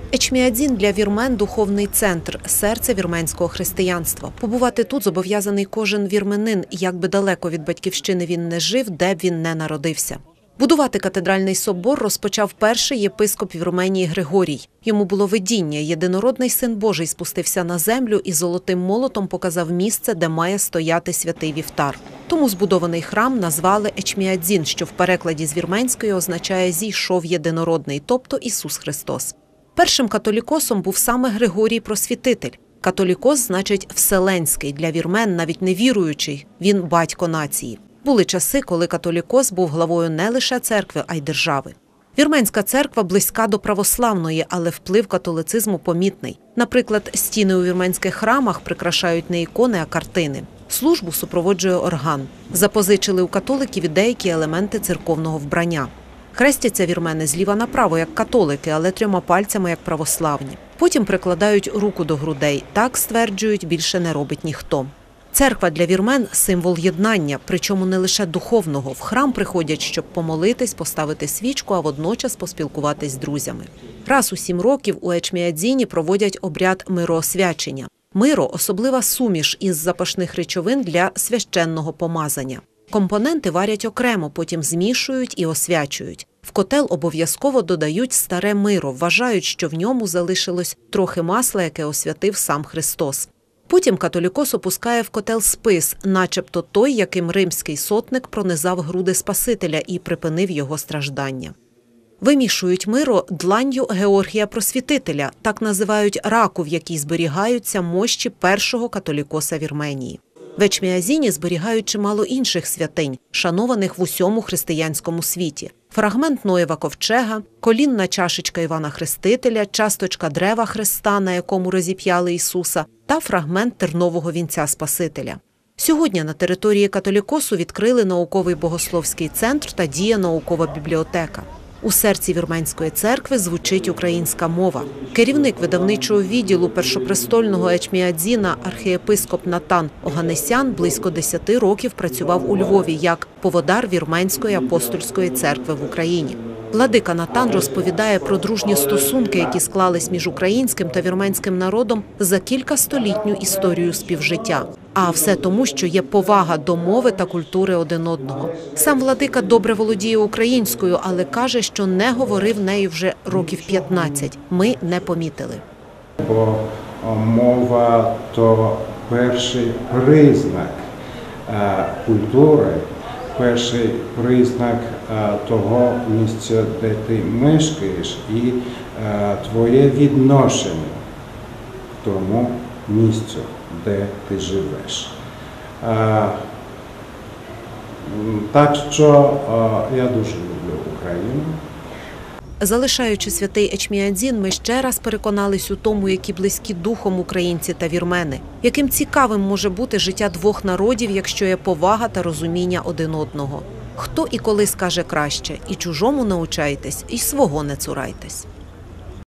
Ечміадзін для вірмен – духовний центр, серце вірменського християнства. Побувати тут зобов'язаний кожен вірменин, як би далеко від батьківщини він не жив, де б він не народився. Будувати катедральний собор розпочав перший єпископ Вірменії Григорій. Йому було видіння, єдинородний Син Божий спустився на землю і золотим молотом показав місце, де має стояти святий вівтар. Тому збудований храм назвали Ечміадзін, що в перекладі з вірменської означає «зійшов єдинородний», тобто Ісус Христос. Першим католікосом був саме Григорій Просвітитель. Католікос значить «вселенський», для вірмен навіть не віруючий, він батько нації. Були часи, коли католікос був главою не лише церкви, а й держави. Вірменська церква близька до православної, але вплив католицизму помітний. Наприклад, стіни у вірменських храмах прикрашають не ікони, а картини. Службу супроводжує орган. Запозичили у католиків і деякі елементи церковного вбрання. Хрестяться вірмени зліва направо, як католики, але 3 пальцями, як православні. Потім прикладають руку до грудей. Так, стверджують, більше не робить ніхто. Церква для вірмен – символ єднання, причому не лише духовного. В храм приходять, щоб помолитись, поставити свічку, а водночас поспілкуватись з друзями. Раз у 7 років у Ечміадзіні проводять обряд мироосвячення. Миро – особлива суміш із запашних речовин для священного помазання. Компоненти варять окремо, потім змішують і освячують. В котел обов'язково додають старе миро, вважають, що в ньому залишилось трохи масла, яке освятив сам Христос. Потім католікос опускає в котел спис, начебто той, яким римський сотник пронизав груди Спасителя і припинив його страждання. Вимішують миро дланню Георгія Просвітителя, так називають раку, в якій зберігаються мощі першого католікоса Вірменії. В Ечміадзіні зберігають чимало інших святинь, шанованих в усьому християнському світі. Фрагмент Ноєва ковчега, колінна чашечка Івана Хрестителя, часточка древа Христа, на якому розіп'яли Ісуса, та фрагмент тернового вінця Спасителя. Сьогодні на території католікосу відкрили науковий богословський центр та діє наукова бібліотека. У серці вірменської церкви звучить українська мова. Керівник видавничого відділу першопрестольного Ечміадзіна архієпископ Натан Оганесян близько 10 років працював у Львові як поводар Вірменської апостольської церкви в Україні. Владика Натан розповідає про дружні стосунки, які склались між українським та вірменським народом за кількастолітню історію співжиття. А все тому, що є повага до мови та культури один одного. Сам владика добре володіє українською, але каже, що не говорив нею вже років 15. Ми не помітили. Бо мова – то перший признак культури, перший признак того місця, де ти мешкаєш, і твоє відношення к тому місцю, де ти живеш. Так що я дуже люблю Україну. Залишаючи святий Ечміадзін, ми ще раз переконались у тому, які близькі духом українці та вірмени, яким цікавим може бути життя двох народів, якщо є повага та розуміння один одного. Хто і коли скаже краще – і чужому научайтесь, і свого не цурайтесь.